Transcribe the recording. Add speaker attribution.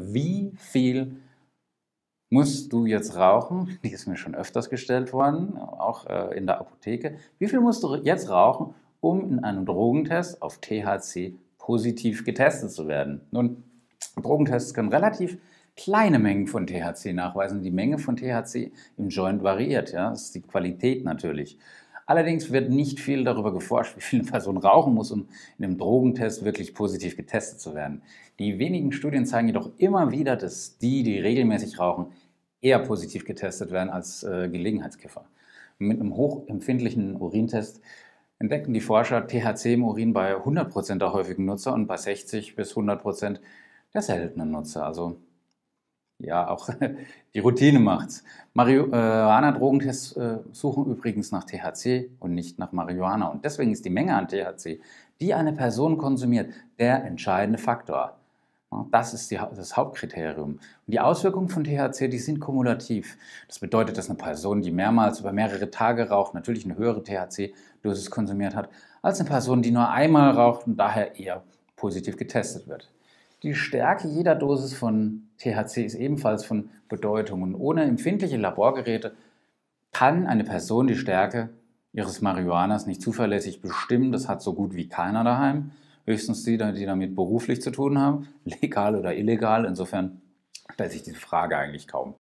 Speaker 1: wie viel musst du jetzt rauchen? Die ist mir schon öfters gestellt worden, auch in der Apotheke. Wie viel musst du jetzt rauchen, um in einem Drogentest auf THC positiv getestet zu werden? Nun, Drogentests können relativ kleine Mengen von THC nachweisen. Die Menge von THC im Joint variiert, ja, das ist die Qualität natürlich. Allerdings wird nicht viel darüber geforscht, wie viel eine Person rauchen muss, um in einem Drogentest wirklich positiv getestet zu werden. Die wenigen Studien zeigen jedoch immer wieder, dass die regelmäßig rauchen, eher positiv getestet werden als Gelegenheitskiffer. Mit einem hochempfindlichen Urintest entdeckten die Forscher THC im Urin bei 100% der häufigen Nutzer und bei 60 bis 100% der seltenen Nutzer. Also ja, auch die Routine macht's. Marihuana-Drogentests suchen übrigens nach THC und nicht nach Marihuana. Und deswegen ist die Menge an THC, die eine Person konsumiert, der entscheidende Faktor. Ja, das ist das Hauptkriterium. Und die Auswirkungen von THC, die sind kumulativ. Das bedeutet, dass eine Person, die mehrmals über mehrere Tage raucht, natürlich eine höhere THC-Dosis konsumiert hat, als eine Person, die nur einmal raucht und daher eher positiv getestet wird. Die Stärke jeder Dosis von THC ist ebenfalls von Bedeutung und ohne empfindliche Laborgeräte kann eine Person die Stärke ihres Marihuanas nicht zuverlässig bestimmen. Das hat so gut wie keiner daheim. Höchstens die damit beruflich zu tun haben, legal oder illegal. Insofern stellt sich diese Frage eigentlich kaum.